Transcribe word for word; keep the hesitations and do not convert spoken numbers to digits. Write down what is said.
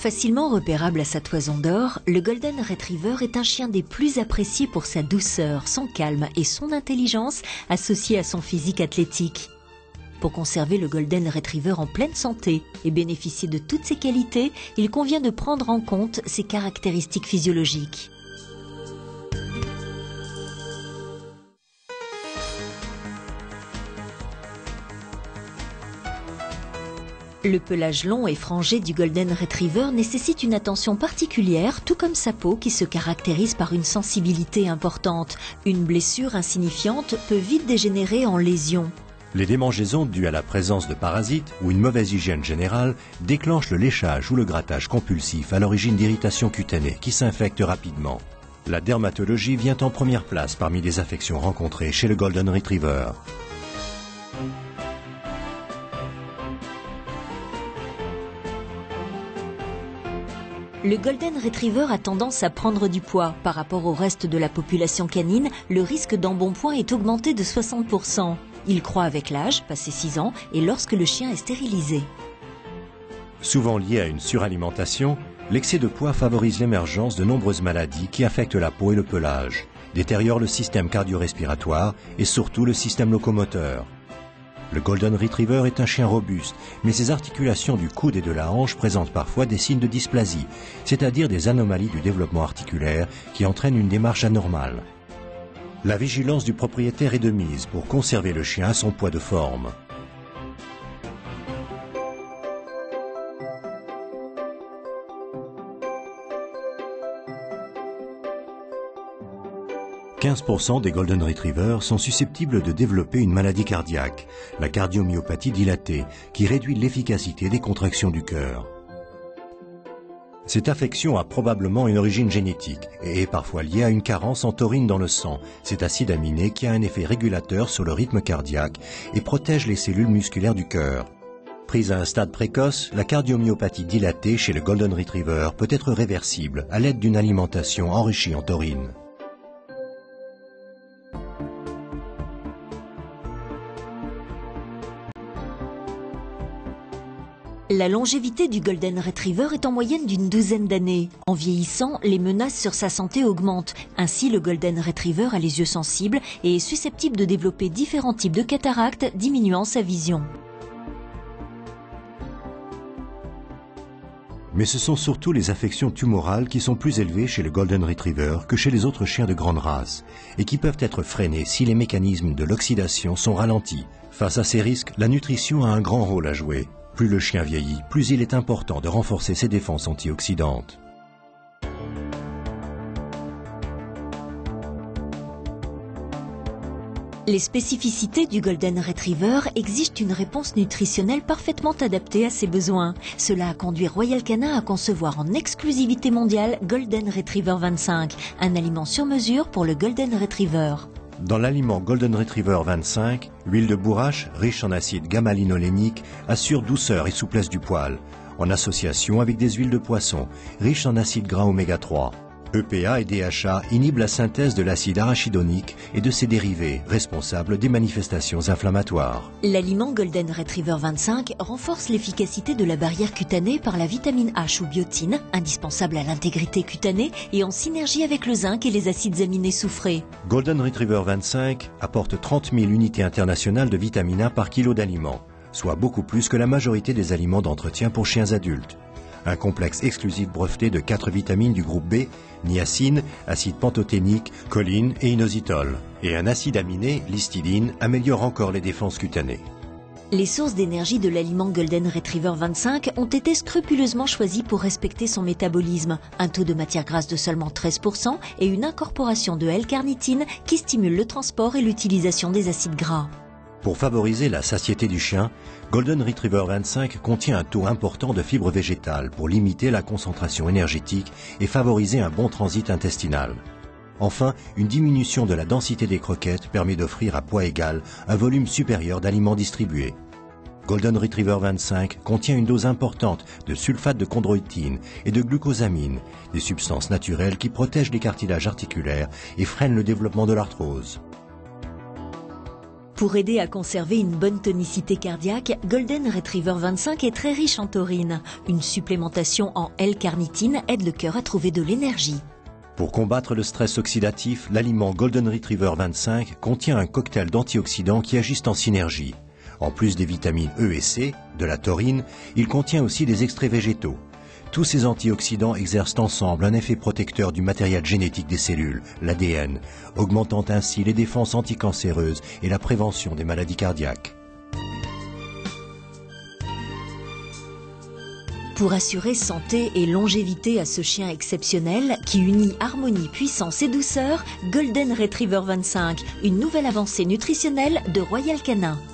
Facilement repérable à sa toison d'or, le Golden Retriever est un chien des plus appréciés pour sa douceur, son calme et son intelligence associée à son physique athlétique. Pour conserver le Golden Retriever en pleine santé et bénéficier de toutes ses qualités, il convient de prendre en compte ses caractéristiques physiologiques. Le pelage long et frangé du Golden Retriever nécessite une attention particulière, tout comme sa peau qui se caractérise par une sensibilité importante. Une blessure insignifiante peut vite dégénérer en lésion. Les démangeaisons dues à la présence de parasites ou une mauvaise hygiène générale déclenchent le léchage ou le grattage compulsif à l'origine d'irritations cutanées qui s'infectent rapidement. La dermatologie vient en première place parmi les affections rencontrées chez le Golden Retriever. Le Golden Retriever a tendance à prendre du poids. Par rapport au reste de la population canine, le risque d'embonpoint est augmenté de soixante pour cent. Il croît avec l'âge, passé six ans, et lorsque le chien est stérilisé. Souvent lié à une suralimentation, l'excès de poids favorise l'émergence de nombreuses maladies qui affectent la peau et le pelage, détériorent le système cardio-respiratoire et surtout le système locomoteur. Le Golden Retriever est un chien robuste, mais ses articulations du coude et de la hanche présentent parfois des signes de dysplasie, c'est-à-dire des anomalies du développement articulaire qui entraînent une démarche anormale. La vigilance du propriétaire est de mise pour conserver le chien à son poids de forme. quinze pour cent des Golden Retrievers sont susceptibles de développer une maladie cardiaque, la cardiomyopathie dilatée, qui réduit l'efficacité des contractions du cœur. Cette affection a probablement une origine génétique et est parfois liée à une carence en taurine dans le sang, cet acide aminé qui a un effet régulateur sur le rythme cardiaque et protège les cellules musculaires du cœur. Prise à un stade précoce, la cardiomyopathie dilatée chez le Golden Retriever peut être réversible à l'aide d'une alimentation enrichie en taurine. La longévité du Golden Retriever est en moyenne d'une douzaine d'années. En vieillissant, les menaces sur sa santé augmentent. Ainsi, le Golden Retriever a les yeux sensibles et est susceptible de développer différents types de cataractes, diminuant sa vision. Mais ce sont surtout les affections tumorales qui sont plus élevées chez le Golden Retriever que chez les autres chiens de grande race et qui peuvent être freinées si les mécanismes de l'oxydation sont ralentis. Face à ces risques, la nutrition a un grand rôle à jouer. Plus le chien vieillit, plus il est important de renforcer ses défenses antioxydantes. Les spécificités du Golden Retriever exigent une réponse nutritionnelle parfaitement adaptée à ses besoins. Cela a conduit Royal Canin à concevoir en exclusivité mondiale Golden Retriever vingt-cinq, un aliment sur mesure pour le Golden Retriever. Dans l'aliment Golden Retriever vingt-cinq, l'huile de bourrache, riche en acide gamma-linolénique, assure douceur et souplesse du poil, en association avec des huiles de poisson, riches en acides gras oméga trois. E P A et D H A inhibent la synthèse de l'acide arachidonique et de ses dérivés, responsables des manifestations inflammatoires. L'aliment Golden Retriever vingt-cinq renforce l'efficacité de la barrière cutanée par la vitamine H ou biotine, indispensable à l'intégrité cutanée et en synergie avec le zinc et les acides aminés soufrés. Golden Retriever vingt-cinq apporte trente mille unités internationales de vitamine A par kilo d'aliments, soit beaucoup plus que la majorité des aliments d'entretien pour chiens adultes. Un complexe exclusif breveté de quatre vitamines du groupe B, niacine, acide pantothénique, choline et inositol. Et un acide aminé, l'histidine, améliore encore les défenses cutanées. Les sources d'énergie de l'aliment Golden Retriever vingt-cinq ont été scrupuleusement choisies pour respecter son métabolisme. Un taux de matière grasse de seulement treize pour cent et une incorporation de L-carnitine qui stimule le transport et l'utilisation des acides gras. Pour favoriser la satiété du chien, Golden Retriever vingt-cinq contient un taux important de fibres végétales pour limiter la concentration énergétique et favoriser un bon transit intestinal. Enfin, une diminution de la densité des croquettes permet d'offrir à poids égal un volume supérieur d'aliments distribués. Golden Retriever vingt-cinq contient une dose importante de sulfate de chondroïtine et de glucosamine, des substances naturelles qui protègent les cartilages articulaires et freinent le développement de l'arthrose. Pour aider à conserver une bonne tonicité cardiaque, Golden Retriever vingt-cinq est très riche en taurine. Une supplémentation en L-carnitine aide le cœur à trouver de l'énergie. Pour combattre le stress oxydatif, l'aliment Golden Retriever vingt-cinq contient un cocktail d'antioxydants qui agissent en synergie. En plus des vitamines E et C, de la taurine, il contient aussi des extraits végétaux. Tous ces antioxydants exercent ensemble un effet protecteur du matériel génétique des cellules, l'A D N, augmentant ainsi les défenses anticancéreuses et la prévention des maladies cardiaques. Pour assurer santé et longévité à ce chien exceptionnel qui unit harmonie, puissance et douceur, Golden Retriever vingt-cinq, une nouvelle avancée nutritionnelle de Royal Canin.